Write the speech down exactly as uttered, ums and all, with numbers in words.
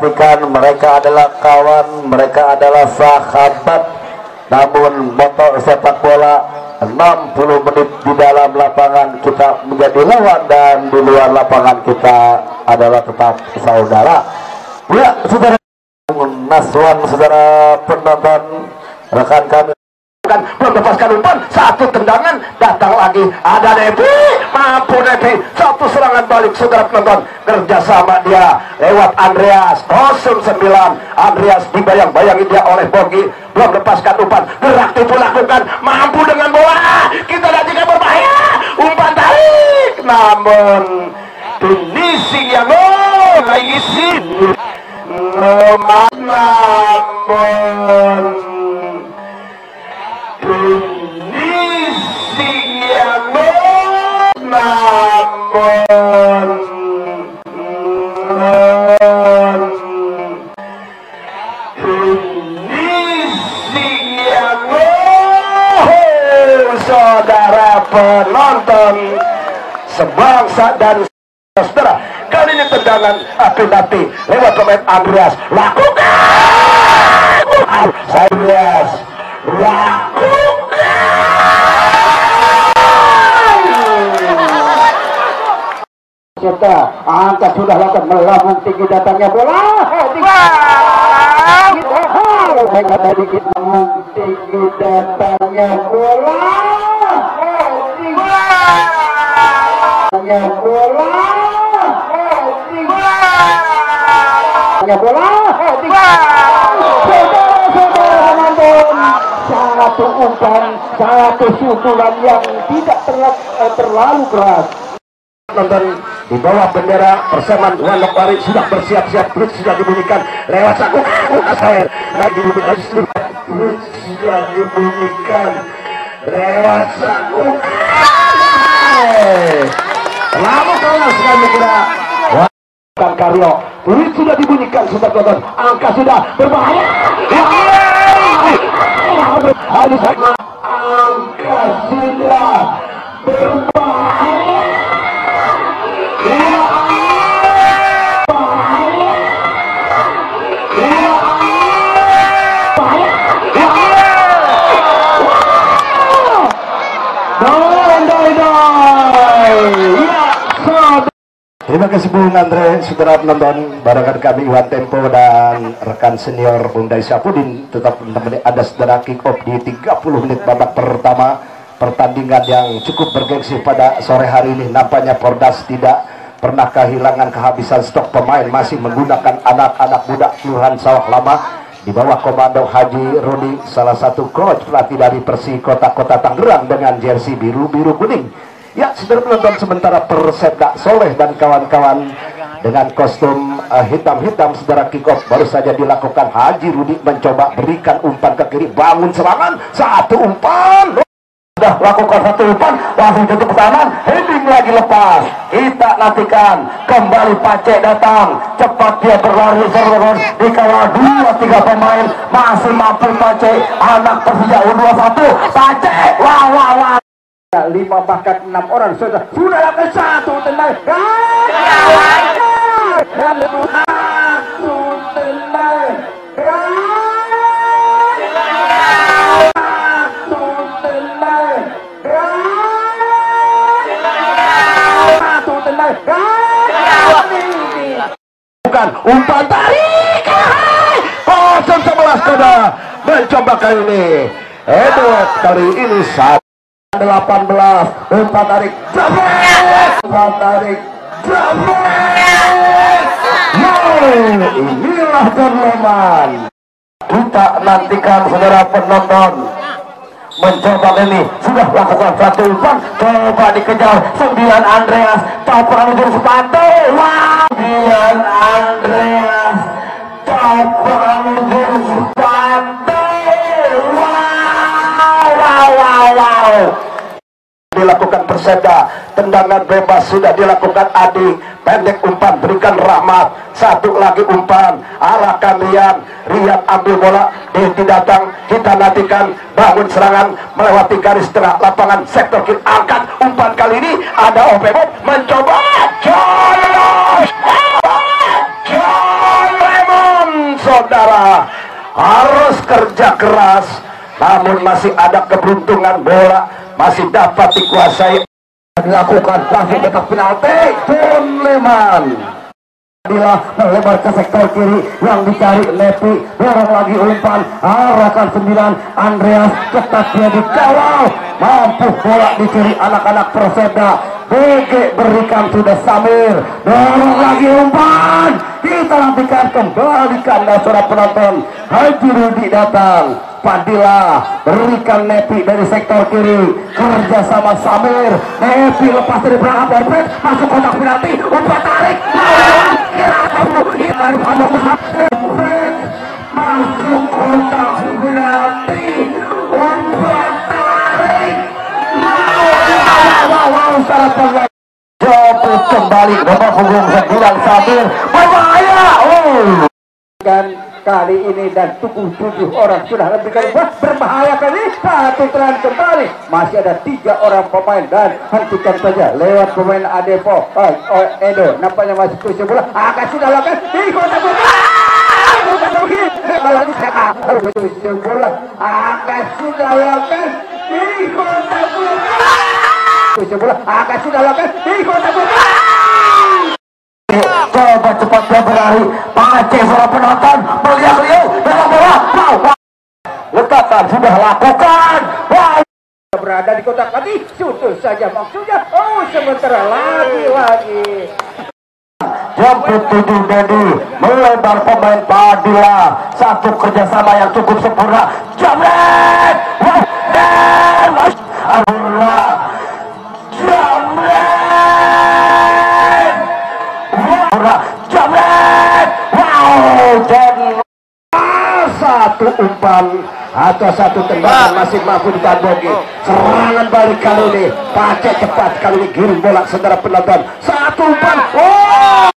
perhatikan, mereka adalah kawan, mereka adalah sahabat. Namun motor sepak bola enam puluh menit di dalam lapangan kita menjadi lawan, dan di luar lapangan kita adalah tetap saudara. Ya, saudara Naswan, saudara penonton, rekan kami kan belum lepaskan umpan, satu tendangan datang lagi, ada Devi, mampu Devi, satu serangan balik, saudara penonton, kerjasama dia lewat Andreas nol sembilan. Andreas dibayang-bayangi dia oleh Bogi, belum lepaskan umpan, gerak tipu lakukan, mampu dengan bola, kita lihat jika berbahaya, umpan tarik, namun finishing yang oh lagi sih namun finishing yang namun finishing yang saudara penonton sebangsa dan saudara, kali ini tendangan api-api lewat pemain Andreas, lakukan Andreas, lakukan kita angkat, sudah lakukan melambung tinggi, datangnya bola tinggi datangnya bola bola bola satu umpan, satu pukulan yang tidak terlalu, eh, terlalu keras. Nonton di bawah bendera Perseman Wanokwari sudah bersiap-siap, Blitz sudah dibunyikan lewat saku air lagi dibunyikan sudah dibunyikan lewat saku lama kelas kami kira Kang Karyo, Blitz sudah dibunyikan, sudah tonton, angka sudah berbahaya, harus angka sudah berbahaya. Terima kasih Bung Andre, saudara penonton, barengan kami Iwan Tempo dan rekan senior Bung Dai Syafudin tetap menemani Anda saudara kick off di tiga puluh menit babak pertama pertandingan yang cukup bergengsi pada sore hari ini. Nampaknya Pordas tidak pernah kehilangan kehabisan stok pemain, masih menggunakan anak-anak muda Kelurahan Sawah Lama di bawah komando Haji Rudi, salah satu coach pelatih dari Persi Kota-Kota Tangerang dengan jersey biru-biru kuning. Ya, saudara penonton, sementara Persebda Soleh dan kawan-kawan dengan kostum hitam-hitam, uh, saudara kick off baru saja dilakukan. Haji Rudi mencoba berikan umpan ke kiri, bangun serangan, satu umpan, sudah lakukan satu umpan, langsung tutup kanan, heading lagi lepas. Kita nantikan kembali Pace datang, cepat dia berlari terus dikawal dua tiga pemain, masih mampu Pace, anak Persija U dua puluh satu, Pace, wah wah wah. Lima bahkan enam orang sudah sudah lakukan satu tenang, satu tenang, satu tenang, satu tenang, bukan umpan tarik, kosong sebelas kode mencoba kali ini Edward, kali ini satu delapan belas, umpan tarik, umpan tarik, inilah Derleman. Kita nantikan saudara penonton mencoba ini, sudah lakukan satu umpan, coba dikejar sembilan Andreas, topan ujung sepatu, wow, sembilan Andreas, topan ujung sepatu, wow, wow, wow, wow. Dilakukan Persebda, tendangan bebas sudah dilakukan Adi, pendek umpan berikan Rahmat, satu lagi umpan arahkan Rian, Rian ambil bola, Deti datang, kita nantikan bangun serangan melewati garis tengah lapangan sektor kiri, angkat umpan kali ini ada O P Bob mencoba John John Lemon harus kerja keras, namun masih ada keberuntungan bola masih dapat dikuasai, dilakukan langsung dekat penalti. John Leman Adila melebar ke sektor kiri yang dicari Lepi, dorong lagi umpan arahkan sembilan Andreas, ketat dia dikawal, mampu bola dicuri anak-anak Persebda. B G berikan sudah Samir, dorong lagi umpan, kita nantikan kembali kandang suara penonton. Haji Rudi datang, Padilla berikan Nepi dari sektor kiri, kerja sama Samir. Nepi lepas dari belakang Borpet, masuk kotak penalti, umpan tarik, masuk kotak penalti, umpan tarik, wow wow sangat bagus. Jemput kembali nomor punggung sembilan Samir, berbahaya. Oh, kan kali ini dan tujuh tujuh orang sudah lebih kali berbahaya kali. Satu telan kembali, masih ada tiga orang pemain dan hentikan saja lewat pemain Adepo. Oh, oh, Edo nampaknya masih kursi bola, akan sudah lakukan di kota bola, malah dicetak kursi bola, akan sudah lakukan di kota bola, kursi bola, akan sudah lakukan di kota bola. Coba cepat dia berlari, Pace suara penonton melihat beliau dalam bola. Wow, wow. Letakkan sudah lakukan. Wow. Berada di kotak tadi, sudah saja maksudnya. Oh, sementara lagi-lagi. Jemput tujuh Dedi, melebar pemain Padilla. Satu kerjasama yang cukup sempurna. Jamret. Wow. Dan Alhamdulillah. Jamret. Jamret, wow, dan satu umpan atau satu tembakan masih mampu ditambogi. Serangan balik kali ini, Pace cepat kali ini, giring bola saudara penonton. Satu umpan, oh.